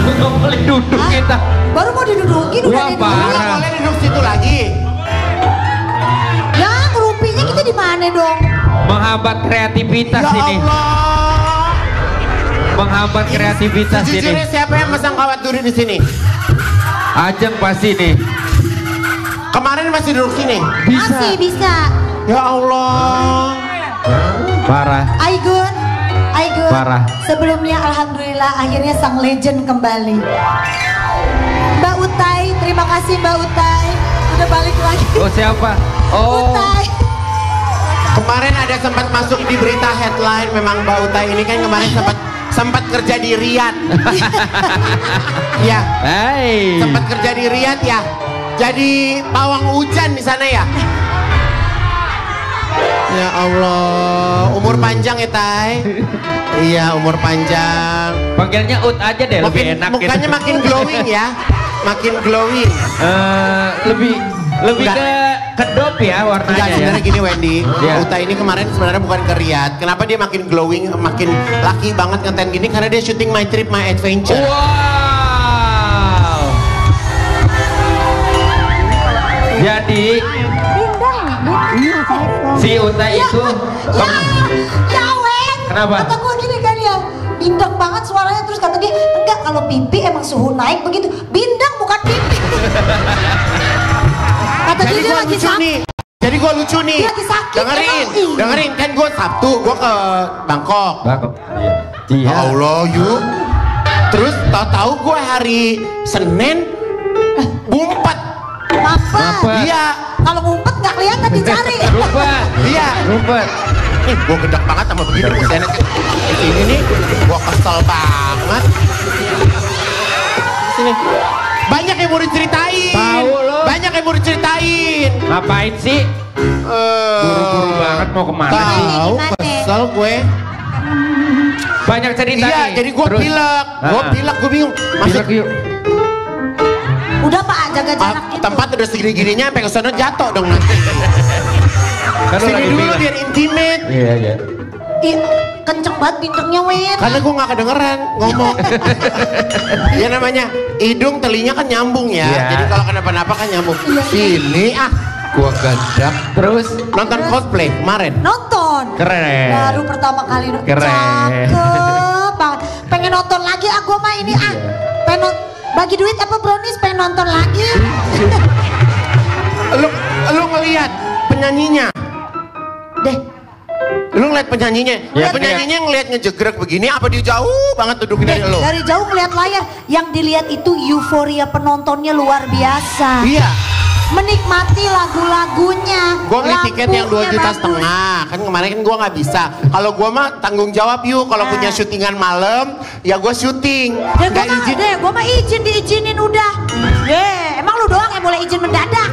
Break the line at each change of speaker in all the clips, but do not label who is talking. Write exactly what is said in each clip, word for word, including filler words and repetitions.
Nggak boleh duduk
Hah?
kita.
Baru mau didudukin udah
Wah,
ada
parah.
dulu.
Boleh duduk situ lagi.
Ya ngerumpinya kita di mana dong?
Menghambat kreativitas
Ya
ini.
Allah.
Menghambat kreativitas ini.
Sejujurnya siapa yang masang kawat duduk di sini?
Ajeng pasti nih.
Kemarin masih duduk sini.
Masih bisa.
Ya Allah.
Parah.
Aigun, Aigun.
Parah.
Sebelumnya alhamdulillah akhirnya sang legend kembali. Mbak Utai, terima kasih Mbak Utai. Udah balik lagi.
Oh siapa? Oh.
Utai.
Kemarin ada sempat masuk di berita headline, memang Mbak Utai ini kan kemarin sempat sempat kerja di Riyadh. Ya,
Hai.
sempat kerja di Riyadh ya. Jadi pawang hujan di sana ya. Ya Allah, umur panjang ya Tai. Iya, umur panjang.
Panggilnya Ut aja deh, lebih
Makin,
enak
mukanya
gitu.
makin glowing ya. Makin glowing.
Eh, lebih lebih
Enggak.
ke kedop ya warnanya
Enggak,
ya.
sebenarnya gini Wendy,
Iya.
Uta ini kemarin sebenarnya bukan ke Riyadh. Kenapa dia makin glowing, makin laki banget ngeten gini? Karena dia syuting My Trip, My Adventure.
Wow. Jadi si Uta itu
Ya, ya Wen.
Kenapa?
Kata gue gini kan ya, bindang banget suaranya. Terus kata dia, enggak kalau pipi emang suhu naik begitu. Bindang bukan pipi. Kata
Jadi
dia, dia
gue
lagi
lucu
sakit.
nih. Jadi gue lucu nih.
Dia lagi sakit,
Dengerin,
emang.
dengerin kan gue Sabtu gue ke Bangkok.
Bangkok. Iya.
Ya
Iya.
Allah, yuk. Terus tahu-tahu gue hari Senin ngumpet.
Mampet.
Mampet.
Iya,
Kalau ngumpet nggak kelihatan dicari.
Rumpet.
iya.
Rumpet.
Ih, gue gedek banget sama begini usianya ke di sini nih. Gue kesel banget. Di sini. Banyak yang mau diceritain.
Tahu lo.
Banyak yang mau diceritain.
Ngapain sih?
Eh,
Buru-buru banget mau kemana
Tahu,
sih?
kesel gue.
Banyak cerita
Iya,
nih.
jadi gue
Terus?
pilek. Gue
Ah.
pilek, gue bingung. Masuk
Pilek yuk.
Udah Pak, jaga jarak
ah,
gitu.
tempat udah segini-gininya sampai ke sana jatuh dong nanti.
Kan lu
Sini
lagi
dulu
pilek.
biar intimate.
Iya, iya.
Ih, kenceng banget bintangnya Wen.
Karena gue gak kedengeran ngomong. Ya namanya hidung telinga kan nyambung ya.
Iya.
Jadi kalau kenapa-napa kan nyambung.
Iya.
Sini ah, gue gadak.
Terus
Nonton Coldplay kemarin.
Nonton.
keren.
Baru pertama kali nonton.
Keren.
Cakep banget. Pengen nonton lagi ah gue mah ini ah. Pengen non- bagi duit apa brownies pengen nonton lagi.
Lu lu ngelihat penyanyinya.
Deh,
Lu ngeliat penyanyinya.
Iya,
penyanyinya ngeliat ngejegrek begini apa dia jauh banget duduk
deh,
dari lu.
dari jauh ngeliat layar. Yang dilihat itu euforia penontonnya luar biasa.
Iya.
Menikmati lagu-lagunya.
Gue beli tiket yang dua
lampunya
juta
bagus.
setengah. Kan kemarin kan gue nggak bisa. Kalau gue mah tanggung jawab yuk. Kalau
Nah.
punya syutingan malam, ya gue syuting.
Deh, gue
Nggak
mah,
izin.
deh, gue mah izin diizinin udah. Deh, emang lu doang yang boleh izin mendadak.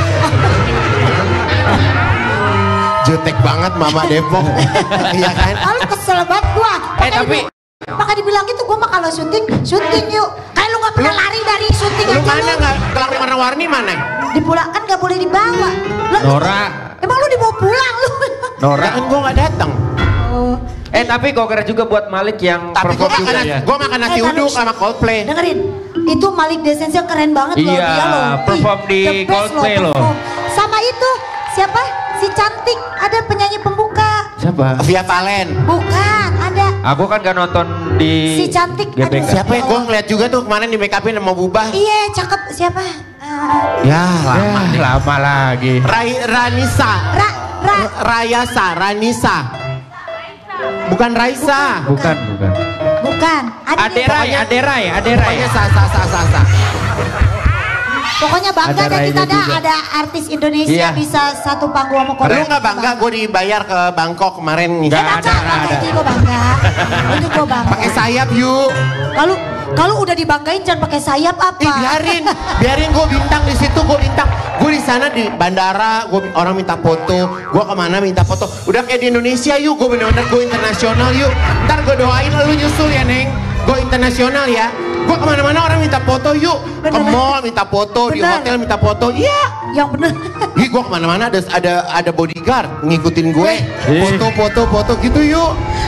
Jutek banget Mama Depok. Iya kan?
Lalu kesel banget gua.
Eh, tapi-
Maka dibilang gitu, gua mah kalau syuting, syuting yuk. Kayak lu gak pernah lari dari syuting
Lu
aja
mana
lu.
nggak? Kelang warna-warni mana?
Dipulang kan gak boleh dibawa. Lu,
Nora.
Emang lu dibawa pulang lu?
Nora.
Ya kan gue nggak datang.
Oh.
Eh tapi kok keren juga buat Malik yang
Tapi gue
perform
makan,
juga ya.
gue makan nasi
Eh, taruh.
uduk sama Coldplay.
Dengerin, itu Malik Desensio keren banget loh
Iya,
dia loh. Ih,
perform di
the best
Coldplay loh.
perform. Sama itu, siapa? Si cantik, ada penyanyi pembuka.
Siapa?
Via Valen.
Bukan, ada.
Aku kan gak nonton di
Si cantik,
G B K.
aduh.
Siapa ya? Gue ngeliat juga tuh kemarin di make upin mau Bubah.
Iya, cakep. Siapa? Ah,
Ya
Ya, lama lagi.
Rai, Ranisa.
Ra, Ra.
Rayasa, Ranisa. Bukan Raisa.
Bukan, bukan.
Bukan. Ada nih,
Aderai,
pokoknya-
Aderai, Aderai.
Pokoknya sa sa sa sa sa.
Pokoknya bangga
Ada
deh kita
Raina
ada,
juga.
ada artis Indonesia
Iya.
bisa satu panggung sama
Lu
Korea.
nggak bangga gue dibayar ke Bangkok kemarin nih?
Nggak.
Eh, bangga,
ada,
bangga.
ada.
Itu gue bangga. Itu gue bangga.
Pakai sayap yuk.
Kalau kalau udah dibanggain jangan pakai sayap apa?
Ih biarin, biarin gue bintang di situ, gue bintang. Gue di sana di bandara, gue orang minta foto, gue kemana minta foto. Udah kayak di Indonesia yuk, gue bener-bener gue internasional yuk. Ntar gue doain lu nyusul ya Neng, gue internasional ya. Gue kemana-mana orang minta foto yuk, ke
Bener.
mall minta foto, di
Bener.
hotel minta foto. Iya.
Yang bener.
Ih gue kemana-mana ada ada ada bodyguard ngikutin gue,
Eh.
foto-foto foto gitu yuk.
Wen,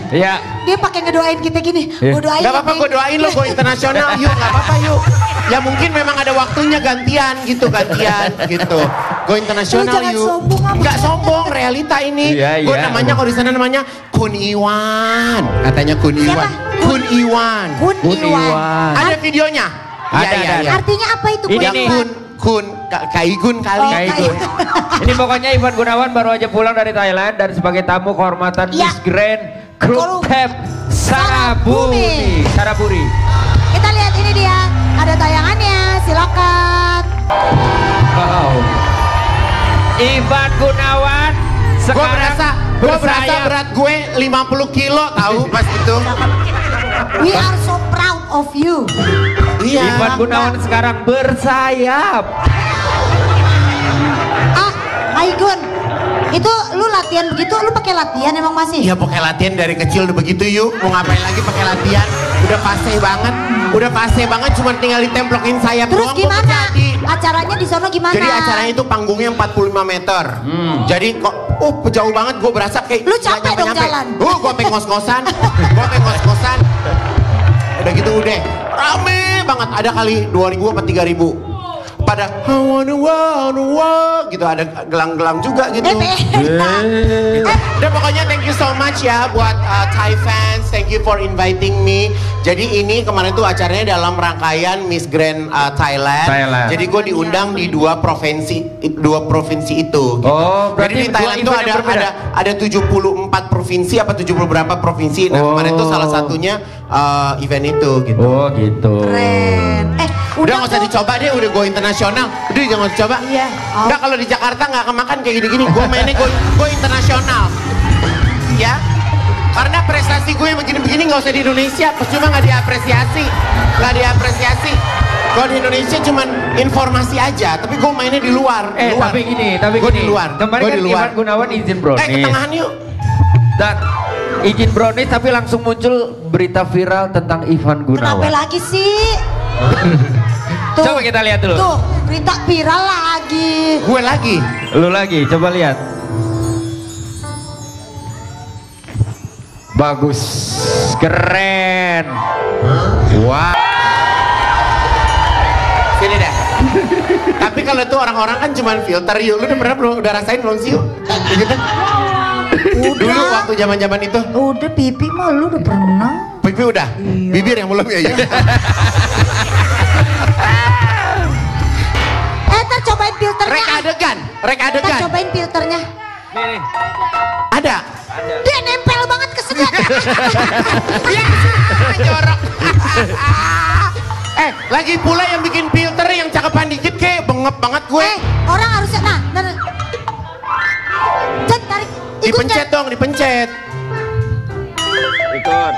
Iya.
Dia pakai ngedoain kita gini.
Iya.
Gue doain.
Gak apa-apa gue doain lo go internasional yuk, gak apa-apa yuk. Ya mungkin memang ada waktunya gantian gitu, gantian gitu. Go internasional
Lu jangan
yuk.
sombong apa?
Gak sombong, realita ini.
Iya,
Gue
iya.
namanya kalau di sana namanya Kun Iwan. Katanya Kun Iwan. Kun Iwan.
Kun
Kun
Iwan.
Iwan.
Ada videonya?
Ada,
Iya, iya,
ada.
iya.
Artinya apa itu
Ini
Kun
nih.
Iwan?
Kun, Kun, Ka- Kaigun kali.
Oh,
Kaigun. Ini pokoknya Ivan Gunawan baru aja pulang dari Thailand dan sebagai tamu kehormatan
Ya.
Miss Grand Group
Group
Pep Saraburi. Saraburi.
Kita lihat ini dia. Ada tayangannya. Silakan.
Wow. Ivan Gunawan
Gue
sekarang
berasa, gue berasa
bersayap.
berat gue lima puluh kilo tahu pas itu.
We are so proud of you.
Iya.
Ivan Gunawan sekarang bersayap.
Ah, Aigun. Itu lu latihan begitu, lu pakai latihan emang masih?
Iya pakai latihan dari kecil udah begitu yuk. Mau ngapain lagi pakai latihan? Udah fase banget. Udah fase banget cuma tinggal ditemplokin sayap
Terus
doang. Gua
gimana?
jadi.
Acaranya di sana gimana?
Jadi acaranya itu panggungnya empat puluh lima meter. Jadi kok oh jauh banget gue berasa kayak
Lu
nggak
capek dong
nyampe-nyampe.
jalan.
Uh gue pengen ngos-ngosan. Gue pengen ngos-ngosan. Udah gitu udah rame banget. Ada kali dua ribu apa tiga ribu. Pada I wanna wanna walk gitu, ada gelang-gelang juga gitu.
Eh, beda.
Gitu. Dan pokoknya thank you so much ya buat uh, Thai fans, thank you for inviting me. Jadi ini kemarin tuh acaranya dalam rangkaian Miss Grand uh, Thailand.
Thailand.
Jadi gue diundang di dua provinsi, dua provinsi itu. Gitu.
Oh,
Jadi di
berarti
Thailand
dua
tuh
event
ada
yang berbeda.
ada ada tujuh puluh empat provinsi apa tujuh puluh berapa provinsi. Nah
Oh.
kemarin tuh salah satunya uh, event itu gitu.
Oh gitu.
Keren. Eh,
Udah nggak usah
tuh.
dicoba deh, udah go internasional. Udah jangan dicoba.
Iya. Oh.
Enggak kalau di Jakarta nggak kemakan kayak gini-gini. Gue mainnya go, go internasional. Ya. Karena prestasi gue yang begini-begini nggak usah di Indonesia. Percuma nggak diapresiasi. Nggak diapresiasi. Kalau di Indonesia cuman informasi aja. Tapi gue mainnya di luar.
Eh
luar.
tapi gini, tapi
Gue di
gini.
luar.
Kemarin
Gue
kan
di luar.
Ivan Gunawan izin
Eh
brownies.
ke tengahan yuk.
Dan izin brownies tapi langsung muncul berita viral tentang Ivan
Kenapa
Gunawan.
lagi sih? Tuh,
Coba kita lihat dulu.
Tuh, berita viral lagi.
Gue lagi.
Lu lagi, coba lihat. Bagus, keren. Wah.
Sini deh. Tapi kalau itu orang-orang kan cuman filter yuk. Lu udah pernah belum? Udah rasain belum sih yuk? Gitu. Dulu waktu zaman-zaman itu.
Udah pipi mah lu udah pernah.
Pipi udah?
Iya.
Bibir yang belum ya? ya?
Eh, ntar cobain filternya.
Rek adegan, rek
Ntar
adegan.
cobain filternya.
Nih,
Ada.
Dia nempel banget ke sedat.
Ya, jorok. Eh, lagi pula yang bikin filter yang cakepan dikit kayak bengep banget gue.
Eh, orang harusnya, nah, nah, nah. Cet, tarik. Ikut,
Dipencet
Cet.
dong, dipencet.
ikut.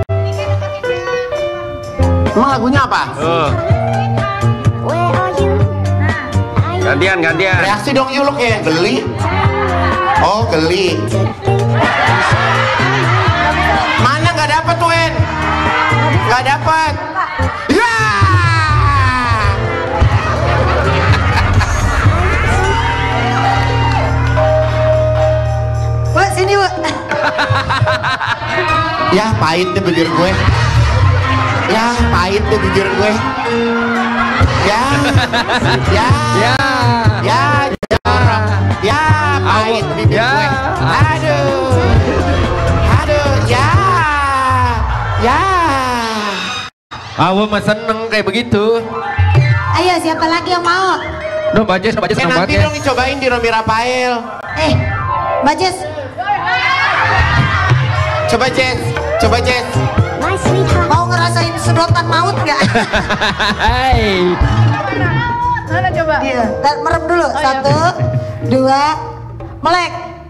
Emang lagunya apa?
Oh. Gantian, gantian.
Reaksi dong yuk, lo kayak geli. Oh, geli. Mana nggak dapet, Wen? Nggak dapet. Ya!
Wah, sini, Bu.
Ya, pahit deh bibir gue. Ya, pahit deh bibir gue. Ya, ya,
Ya.
ya, jorok. Ya, pahit bibir
Ya.
gue. Aduh, aduh, ya, ya.
Awo mah seneng kayak begitu.
Ayo, siapa lagi yang mau?
Duh, Mbak Jess, Mbak Jess
Eh
seneng
nanti
banget ya.
dong dicobain di Romi Rafael.
Eh, Mbak Jess.
Coba Jess, coba Jess.
Mau ngerasain sedotan maut nggak?
Hai.
Mana coba?
Iya, ntar merem dulu. Satu, dua, melek.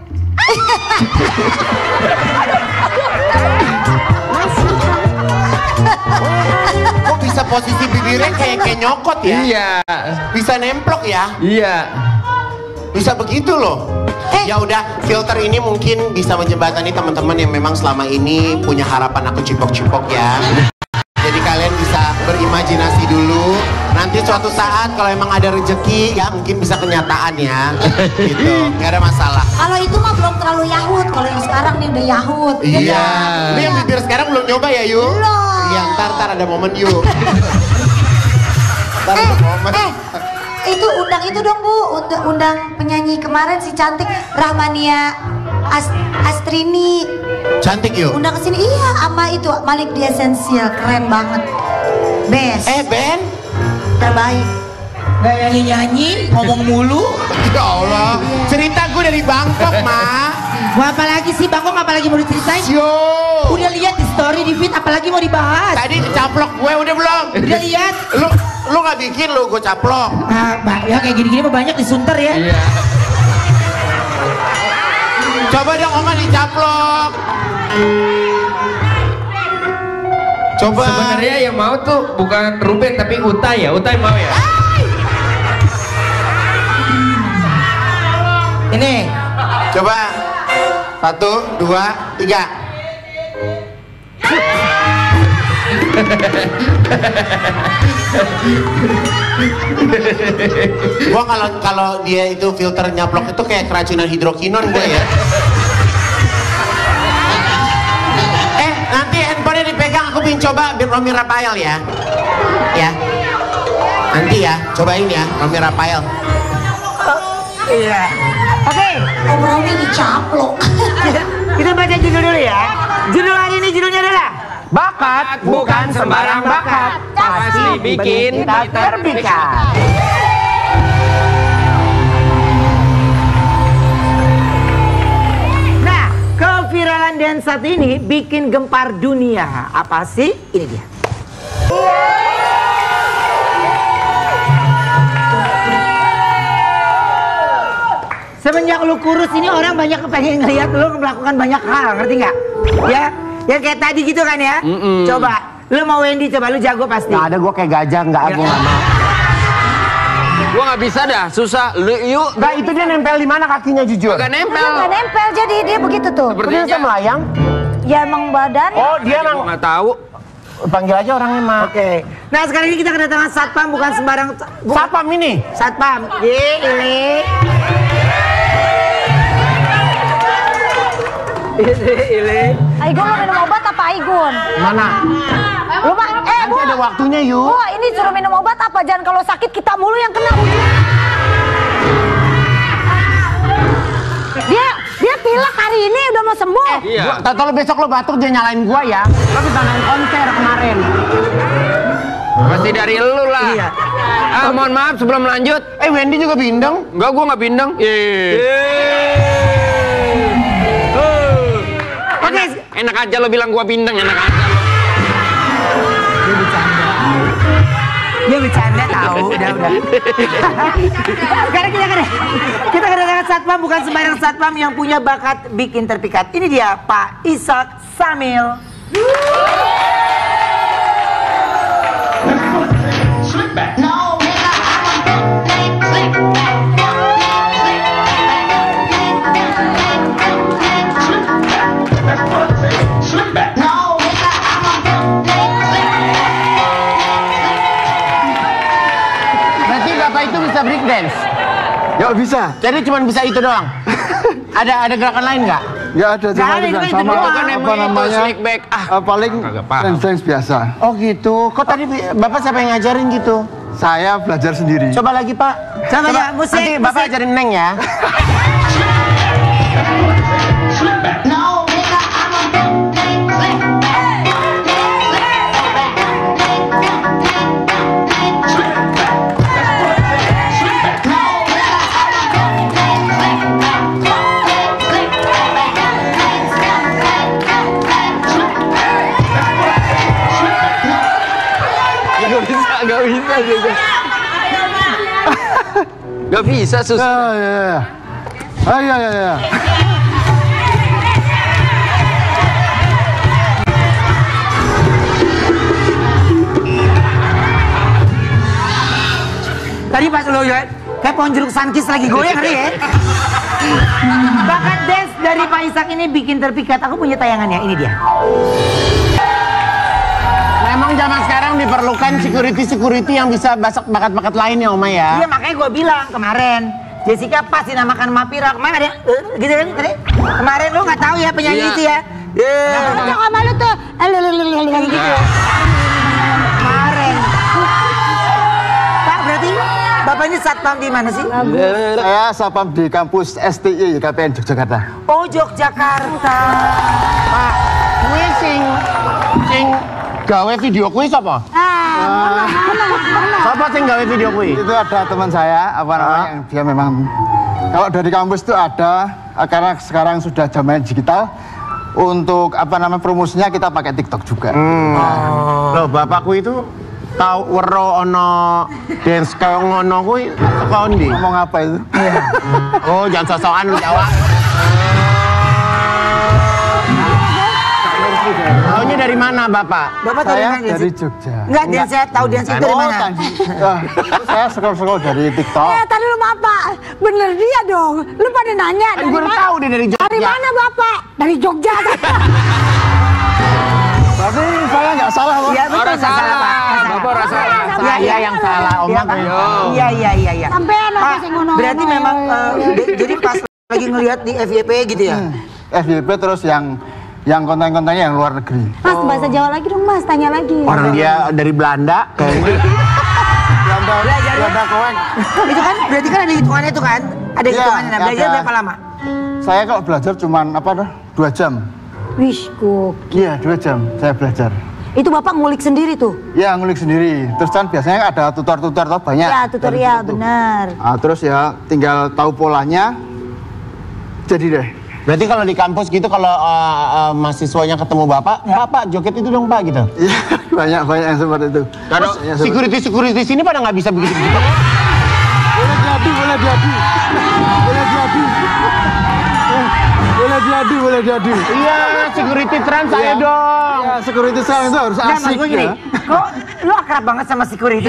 Kok bisa posisi bibirnya kayak kayak nyokot ya?
Iya.
Bisa nemplok ya?
Iya.
Bisa begitu loh.
Eh.
Ya udah, filter ini mungkin bisa menjembatani teman-teman yang memang selama ini punya harapan aku cipok-cipok ya. Jadi kalian bisa berimajinasi dulu. Nanti suatu saat kalau emang ada rezeki ya mungkin bisa kenyataan ya. Gitu, nggak ada masalah.
Kalau itu mah belum terlalu yahut. Kalau yang sekarang nih ada Yahut.
Iya. Ini yang bibir sekarang belum nyoba ya, Yu?
Belum.
Iya, ntar, ntar ada momen, Yu. Ntar
Eh,
ada momen.
eh, itu undang itu dong Bu, undang, undang penyanyi kemarin si cantik Rahmania As Astrini.
Cantik, Yu.
Undang ke sini, iya, sama itu Malik di Essential, keren banget. Best.
Eh, Ben?
Terbaik.
Gak nyanyi-nyanyi, ngomong mulu.
Ya Allah, cerita gue dari Bangkok, Ma.
Mau apa lagi sih Bangkok, apa lagi mau diceritain?
Yo.
Udah lihat di story, di feed, apalagi mau dibahas?
Tadi caplok gue udah belum?
Udah lihat?
Lu lu nggak bikin lu gue caplok.
Ah, Mbak, ya kayak gini-gini mah banyak disunter ya.
Iya.
Coba dong Oma dicaplok. Coba.
Sebenarnya yang mau tuh bukan Ruben tapi Utai ya. Utai mau ya?
Ini.
Coba. Satu, dua, tiga. Gua kalau kalau dia itu filter nyaplok itu kayak keracunan hidrokinon gue ya. Eh nanti handphonenya dipegang, aku pengen coba Romi Rafael ya. Ya. Nanti ya, cobain ya Romi Rafael.
Iya. Oke.
Om Romi dicaplok.
Kita baca judul dulu ya. Judul hari ini judulnya adalah
Bakat bukan sembarang bakat, pasti bikin kita terpikat.
Nah, keviralan dance satu ini bikin gempar dunia. Apa sih? Ini dia. Semenjak lu kurus ini orang banyak pengen ngeliat lu melakukan banyak hal, ngerti nggak? Ya, yang kayak tadi gitu kan ya?
Mm -mm.
Coba, lu mau Wendy coba, lu jago pasti.
Nggak ada, gue kayak gajah, nggak aku nggak mau.
Gua nggak bisa dah, susah. Lu yuk.
Nggak, itu dia nempel di mana kakinya jujur?
Gak nempel.
Nggak nempel jadi dia begitu tuh.
Seperti
Dia bisa melayang?
Ya emang badan.
Oh dia
Gua
emang
nggak tahu.
panggil aja orangnya mah.
Oke. Nah, sekarang ini kita kedatangan satpam, bukan sembarang bu-
Satpam ini?
satpam. Ye, ini. Ini, ini.
Aigun lo minum obat apa Aigun?
Mana?
Lu mah, eh Bu.
Nanti ada waktunya yuk.
Bu, ini suruh minum obat apa? Jangan kalau sakit kita mulu yang kena. Dia dia pilek hari ini udah mau sembuh.
Iya.
Tahu lo besok lo batuk dia nyalain gua ya. Lo bisa main konser kemarin.
Pasti dari lu lah.
Iya.
Ah, mohon maaf sebelum lanjut.
Eh Wendy juga bindeng.
Enggak, gua nggak bindeng.
Oke.
Enak, enak aja lo bilang gua bindeng, enak aja lo.
Dia bercanda tahu, udah udah. Sekarang kita kada, kita kedatangan satpam, bukan sembarang satpam yang punya bakat bikin terpikat. Ini dia Pak Ishak Samil.
Berarti bapak itu bisa break dance?
Ya bisa.
Jadi cuma bisa itu doang? ada ada gerakan lain nggak?
Ya ada
Nggak ada,
juga
itu
sama
doang.
Kan
apa
emang itu
namanya?
slick back. Ah,
eh, paling
kagak paham.
dance dance biasa.
Oh gitu. Kok tadi bapak siapa yang ngajarin gitu?
Saya belajar sendiri.
Coba lagi pak.
Coba ya, musik,
Nanti bapak
musik.
ajarin Neng ya.
Gak bisa, gak bisa juga. Gak bisa sus.
Ya ya ya. Ah ya ya ya.
Tadi pas lo ya, kayak pohon jeruk sankis lagi goyang hari ya. Bakat dance dari Pak Ishak ini bikin terpikat. Aku punya tayangannya, ini dia.
Memang zaman sekarang diperlukan security-security yang bisa basak bakat-bakat lain ya Oma ya.
Iya makanya gue bilang kemarin, Jessica pas dinamakan nama viral. Kemarin ada uh, gitu kan tadi. Kemarin lu nggak tahu ya penyanyi
Iya.
itu ya. Yeah.
Cocok sama lu tuh. Gitu.
Kemarin. Pak berarti Bapak ini satpam di mana sih?
Saya satpam di kampus S T I K P N Yogyakarta.
Oh Yogyakarta.
Pak, kuwi sing sing gawe video kuwi sapa?
Ah,
Sapa sing gawe video kuwi?
Itu ada teman saya, apa namanya, yang dia memang kalau dari kampus itu ada, karena sekarang sudah zaman digital. Untuk apa namanya promosinya kita pakai TikTok juga.
Hmm. Loh, bapakku itu tahu wero ono dance kaya ngono kuwi saka ndi?
Ngomong apa itu?
Oh, jangan sosokan lu Jawa. Taunya dari mana, Bapak?
Bapak dari
Saya
mana?
dari
sih?
Jogja.
Enggak, dia saya tahu dia dari
Oh,
mana.
tadi. Ah, saya scroll-scroll dari TikTok.
eh tadi lu Bapak, bener dia dong. Lu pada nanya dari
Gue
mana?
tahu dia dari Jogja.
Dari mana Bapak? Dari Jogja.
Berarti saya nggak salah, Bang.
Iya betul, nggak salah Pak.
Bapak rasa salah.
Saya yang salah, Oma.
Iya iya iya iya.
Sampean apa
Pak,
sing ngono?
berarti memang eh, de- jadi pas lagi ngelihat di F Y P gitu ya.
F Y P terus yang yang konten-kontennya yang luar negeri.
Mas bahasa Jawa lagi dong Mas, tanya lagi.
Orang dia dari Belanda kayaknya.
Belanda,
Belajar ya?
Belanda Koeng.
Itu kan berarti kan ada hitungannya itu kan? Ada
Iya,
hitungannya. Nah, belajar
ada.
berapa lama?
Saya kalau belajar cuman apa dah? Dua jam.
Wish kok.
Iya, dua jam saya belajar.
Itu Bapak ngulik sendiri tuh?
Ya ngulik sendiri. Terus kan biasanya ada tutor-tutor tuh banyak.
Ya tutorial,
Dari situ.
benar.
Ah, terus ya tinggal tahu polanya. Jadi deh.
Berarti kalau di kampus gitu kalau uh, uh, mahasiswanya ketemu Bapak, Bapak joget itu dong Pak gitu.
Iya, banyak banyak yang seperti itu.
Kalau
Terus, ya, seperti-
security security sini pada nggak bisa begitu begitu.
boleh diadu, boleh diadu. Boleh diadu. Eh, Boleh diadu, boleh diadu.
Iya, security trans saya dong.
Ya, security sekarang itu harus
Nggak, maksud
asik
gue gini,
ya.
kok lu akrab banget sama security?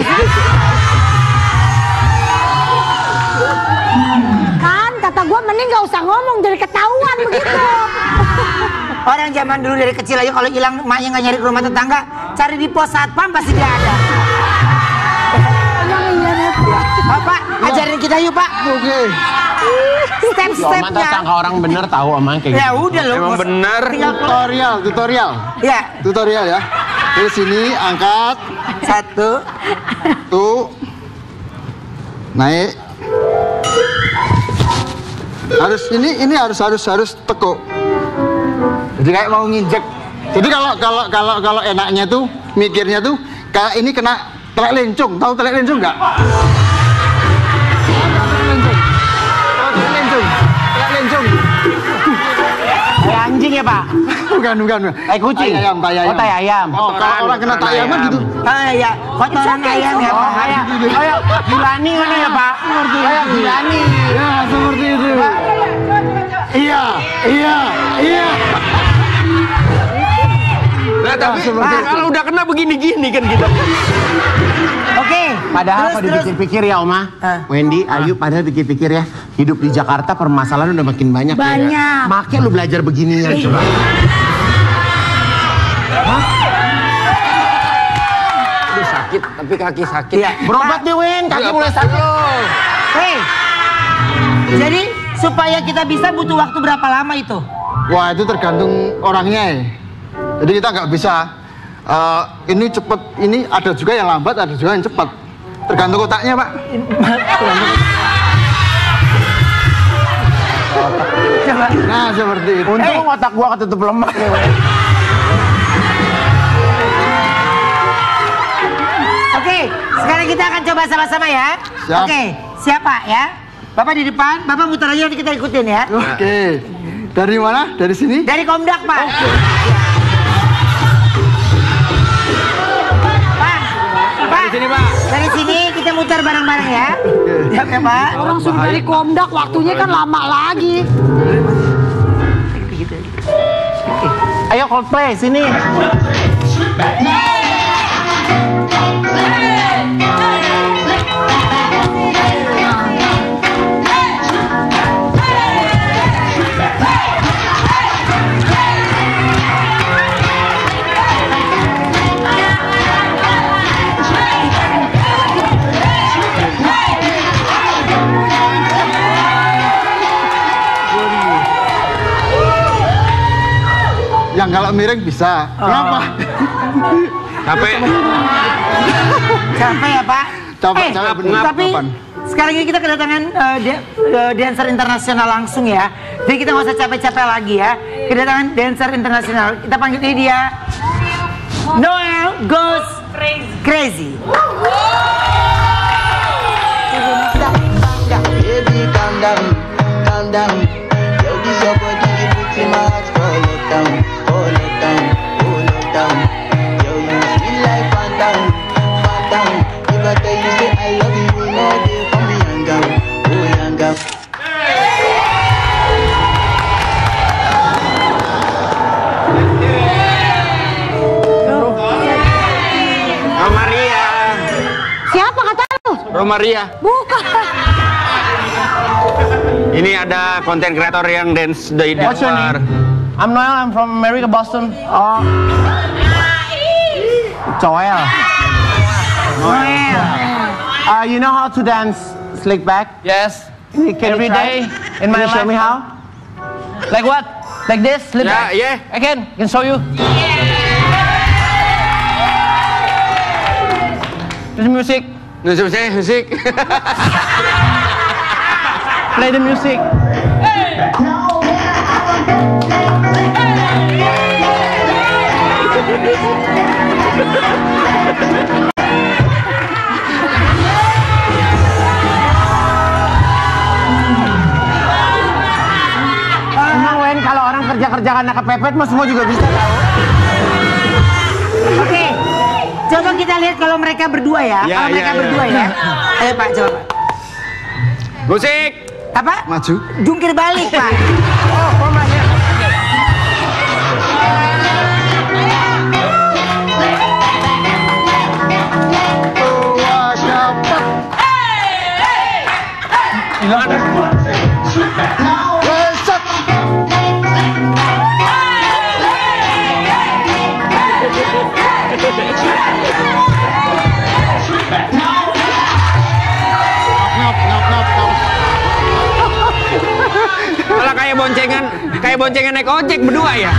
Kan kata gue mending gak usah ngomong jadi ketahuan begitu.
Orang zaman dulu dari kecil aja kalau hilang emaknya nggak nyari ke rumah tetangga, cari di pos satpam pasti dia ada.
Emang iya nih.
Bapak, ajarin kita yuk Pak.
Oke.
Oma tak
Step-stepnya.
sangka orang bener tahu Oma kayak
Ya
gitu.
udah loh.
Emang
bos.
bener.
Tinggal
Tutorial, tutorial.
ya
Tutorial ya. Dari sini angkat,
satu.
tuh. Naik. Harus ini ini harus harus harus tekuk. Jadi kayak mau nginjek. Jadi kalau kalau kalau kalau enaknya tuh mikirnya tuh kayak ini kena telek lencung. Tahu telek lencung nggak? Tahu telek lencung? Telek lencung.
Kayak anjing ya Pak?
Bukan bukan. bukan.
Tai kucing?
Tai ayam, tai ayam.
Oh, tai ayam.
Oh, kalau orang kena tai ayam kan gitu.
Ah ya, kotoran ayam ya
Oh,
Pak.
kayak kayak Gilani kan ya Pak? Kayak Gilani.
Ya seperti itu. Iya, iya, iya.
Nah, tapi kalau udah kena begini-gini kan kita.
Oke.
Padahal
terus,
kalau
terus.
dipikir-pikir ya Oma,
Ah.
Wendy, Ayu, padahal pikir-pikir ya, hidup di Jakarta permasalahan udah makin banyak.
Banyak.
Ya. Makanya lu belajar beginian coba.
Aduh, sakit, tapi kaki sakit.
Iya.
Berobat deh Wen, kaki mulai sakit.
Hei. Jadi supaya kita bisa butuh waktu berapa lama itu?
Wah itu tergantung orangnya ya. Jadi kita nggak bisa eh, ini cepet, ini ada juga yang lambat, ada juga yang cepat. Tergantung otaknya Pak. Tergantung. Nah seperti itu.
Untung otak gua ketutup lemak ya Wen.
Oke, sekarang kita akan coba sama-sama ya.
Siap.
Oke, siapa ya? Bapak di depan, Bapak muter aja nanti kita ikutin ya.
Oke. Dari mana? Dari sini?
Dari Komdak Pak. Pak, Pak.
Dari sini, Pak.
Dari sini kita muter bareng-bareng ya. Siap ya Pak.
Orang suruh dari Komdak waktunya kan lama lagi.
Ayo Coldplay sini.
Yang kalau miring bisa.
Oh.
Kenapa?
Capek.
Capek ya Pak?
Capek,
eh,
capek bener.
tapi
Kapan?
sekarang ini kita kedatangan uh, da- uh, dancer internasional langsung ya. Jadi kita nggak usah capek-capek lagi ya. Kedatangan dancer internasional. Kita panggil ini dia Noel Goes Crazy.
Baby, calm down, calm down. Yo, this your body, you put in my heart for lockdown, for lockdown, for lockdown. Yo, you feel like phantom, phantom. If I tell you say I love you, you know they for me young girl, oh young girl.
Romaria.
Siapa kata lu?
Romaria.
Bukan.
Ini ada konten kreator yang dance dari
What's your
luar.
name? I'm Noel, I'm from America, Boston. Oh. Joel.
Noel.
Uh, you know how to dance slick back?
Yes.
Can
Every
you try?
day in my
Can you show
life.
me how?
Like what? Like this? Slip
Yeah,
back?
yeah.
I can. Can show you. This music.
Musik, musik, musik.
Play the music. Emang Wen, kalau orang kerja-kerja karena kepepet mah semua juga bisa tahu.
Oke. Coba kita lihat kalau mereka berdua ya.
Ya,
kalau
ya,
mereka
ya.
berdua ya. Ayo Pak, coba Pak.
Musik.
Apa?
Maju.
Jungkir balik Pak.
Oh, formanya.
Wah, dapat. Weset. Ngap, ngap, ngap, ngap.
Malah kayak boncengan, kayak boncengan naik ojek berdua ya.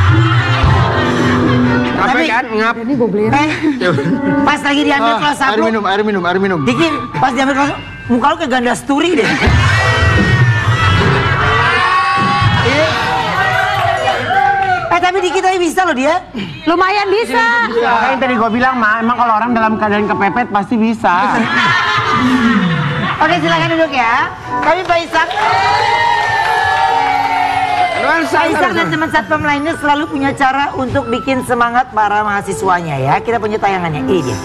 Capek
Tapi-
kan? Ngap.
Eh, pas lagi diambil
Ah,
close up
air
lu,
minum, air minum, air minum.
Diki, pas diambil close up, muka lu kayak ganda sturi deh. Eh tapi Diki tadi bisa loh dia.
Lumayan bisa.
Makanya tadi gue bilang, Ma, emang kalau orang dalam keadaan kepepet pasti bisa.
Oke silakan duduk ya. Tapi Pak Isak, Pak Isak dan teman satpam lainnya selalu punya cara untuk bikin semangat para mahasiswanya ya. Kita punya tayangannya, ini dia.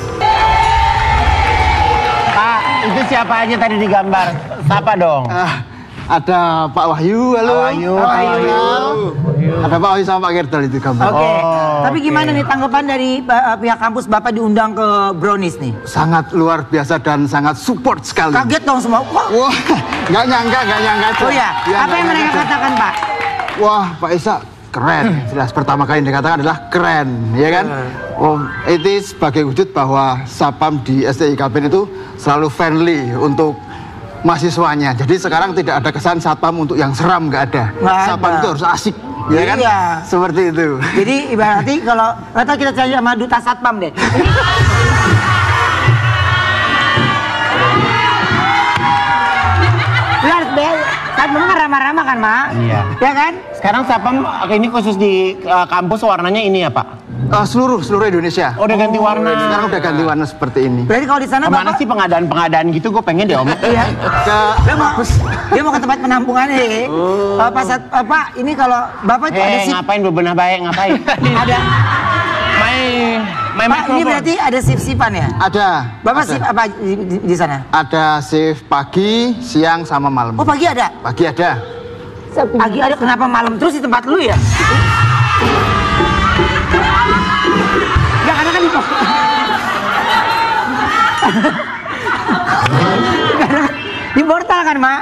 Pak, itu siapa aja tadi di gambar? Siapa dong?
Ah, ada Pak Wahyu, halo.
Pak Wahyu,
Pak
Pak
Wahyu. Ada Pak Wahyu sama Pak Gerdal itu gambar.
Oke,
Oh,
tapi gimana nih tanggapan dari uh, pihak kampus Bapak diundang ke Brownies nih?
Sangat luar biasa dan sangat support sekali.
Kaget dong semua. Wah,
Wah, nggak nyangka, nggak nyangka. aja.
oh ya,
Iya,
apa
nggak
yang mereka
nyangka aja.
katakan Pak?
Wah, Pak Isa keren. Jelas pertama kali yang dikatakan adalah keren, ya kan? Oh, itu sebagai wujud bahwa Sapam di S T I K P N itu selalu friendly untuk mahasiswanya. Jadi sekarang tidak ada kesan Satpam untuk yang seram, nggak ada.
Nggak
Satpam
ada.
itu harus asik, ya kan?
Iya.
Seperti itu.
Jadi ibaratnya kalau atau kita cari sama duta satpam deh. Lu harus be, satpam kan ramah-ramah kan, Mak?
Iya.
Ya kan?
Sekarang Sapam ini khusus di uh, kampus warnanya ini ya Pak?
Uh, seluruh seluruh Indonesia.
Oh, udah ganti warna.
Sekarang udah ganti warna seperti ini.
Berarti kalau di sana
Kemana
Bapak
sih pengadaan-pengadaan gitu? Gue pengen deh Om.
Iya.
Ke
Dia mau, dia mau ke tempat penampungannya. Oh. Uh, Pak, Sat- uh, Pak, ini kalau Bapak itu ada
Eh,
sip,
ngapain bebenah baik ngapain?
ada.
Main, main
Pak, ini berarti ada sip-sipan ya?
ada.
Bapak
ada.
sip apa di, di, di sana?
Ada shift pagi, siang sama malam.
Oh, pagi ada?
Pagi ada.
Pagi ada, kenapa malam terus di tempat lu ya? Enggak, karena kan di Karena di portal kan, Mak?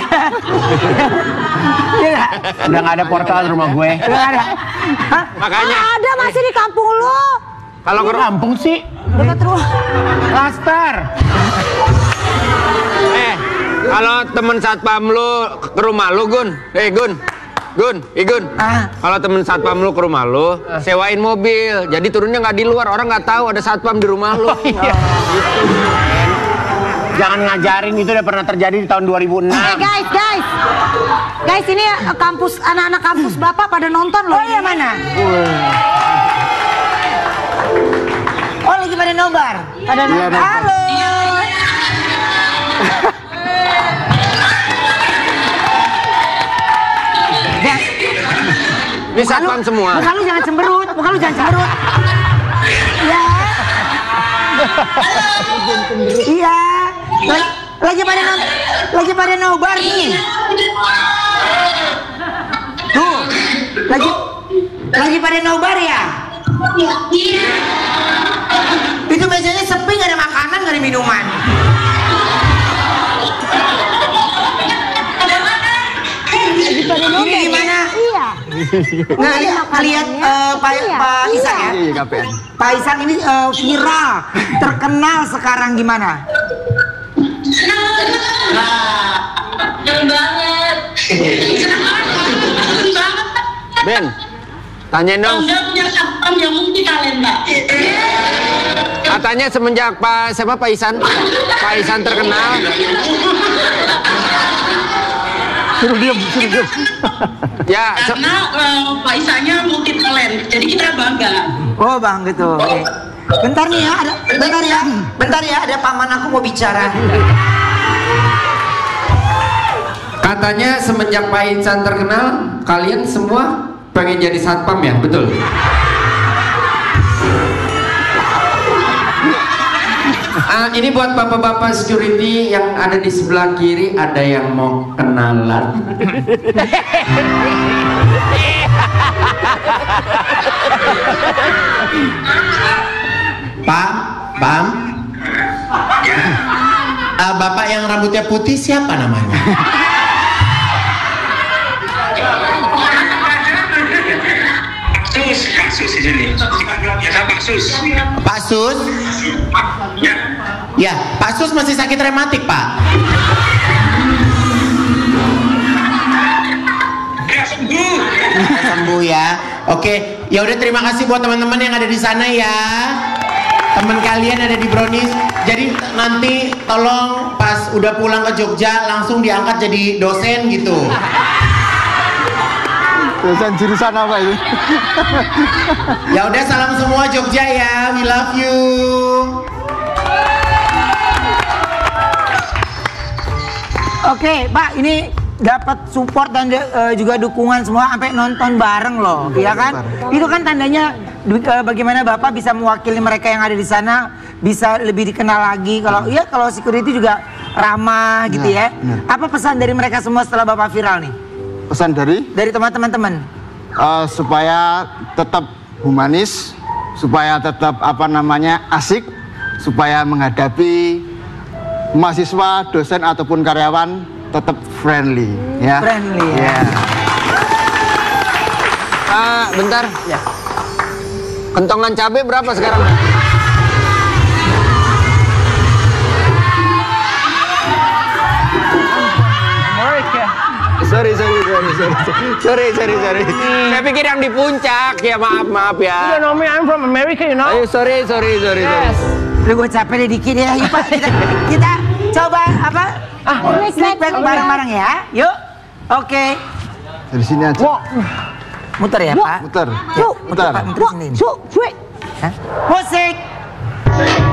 Iya nggak?
Udah nggak ada portal di rumah gue.
Nggak ada. Hah?
Makanya
Ada masih di kampung lu.
kalau ke
Kampung sih.
Dekat rumah.
Laster.
eh kalau temen satpam lu ke rumah lu Gun, eh Gun,
Gun, Igun.
Ah.
Kalau temen satpam lu ke rumah lu, sewain mobil. Jadi turunnya nggak di luar, orang nggak tahu ada satpam di rumah lu.
Oh, iya. Gitu. Jangan ngajarin, itu udah pernah terjadi di tahun dua ribu enam.
Eh guys, guys. Guys, ini eh, kampus anak-anak kampus Bapak pada nonton loh.
Oh iya mana? Oh lagi pada nobar. Pada
Iya,
nobar. Halo. Ya.
Ini satpam semua.
Muka lu jangan cemberut, muka lu jangan cemberut. Ya. Iya. Lagi, lagi pada no, lagi pada nobar nih. Tuh. Lagi lagi pada nobar ya? Itu biasanya sepi, gak ada makanan, gak ada minuman. Ini gimana?
Iya.
Nah, lihat uh, Pak Pak Isan ya.
Iya, K P N.
Pak Isan ini uh, viral, terkenal sekarang gimana?
Senang banget. Senang banget.
Ben, tanyain dong.
Bangga punya satpam yang multi talenta.
Katanya semenjak Pak siapa Pak Isan, Pak Isan terkenal.
Suruh diam, suruh diam.
Ya, se-
Karena uh, Pak Isannya multi talent, jadi kita bangga.
Oh bang gitu. Oke. Bentar nih ya, ada, bentar ya, bentar ya, ada paman aku mau bicara.
katanya semenjak Pak Isan terkenal, kalian semua pengen jadi satpam ya, betul? Uh, ini buat bapak-bapak security yang ada di sebelah kiri, ada yang mau kenalan?
Pak, Bam, uh, bapak yang rambutnya putih siapa namanya?
Sus, Pak Sus di sini. Ya, Pak Sus.
Pak Sus?
Ya.
Ya, Pak Sus masih sakit rematik, Pak.
Ya, sembuh.
Sembuh ya. Oke, ya udah terima kasih buat teman-teman yang ada di sana ya. Teman kalian ada di Brownies. Jadi nanti tolong pas udah pulang ke Jogja langsung diangkat jadi dosen gitu.
Dosen jurusan apa itu?
Ya udah, salam semua Jogja ya. We love you.
Oke, Pak, ini dapat support dan uh, juga dukungan semua sampai nonton bareng loh, ya kan? Itu kan tandanya uh, bagaimana Bapak bisa mewakili mereka yang ada di sana, bisa lebih dikenal lagi. Kalau iya, kalau security juga ramah gitu ya.
Benar.
Apa pesan dari mereka semua setelah Bapak viral nih?
Pesan dari?
Dari teman-teman.
Uh, supaya tetap humanis, supaya tetap apa namanya asik, supaya menghadapi mahasiswa, dosen ataupun karyawan tetap friendly, ya.
Friendly, ya.
Yeah.
Ah, bentar. Ya. Kentongan cabai berapa sekarang? Sorry, sorry, sorry, sorry, sorry, sorry, sorry. Saya pikir yang di puncak, ya maaf, maaf ya.
You know me, I'm from America, you know.
Ayo, sorry, sorry, sorry, sorry.
Udah gue capek deh dikit ya, yuk Pak, kita, kita coba apa? Ah, snack back bareng-bareng ya, yuk. Oke.
Dari sini aja.
Muter ya Pak?
Muter.
Yuk, muter
Muter.
Pak, muter sini. Musik.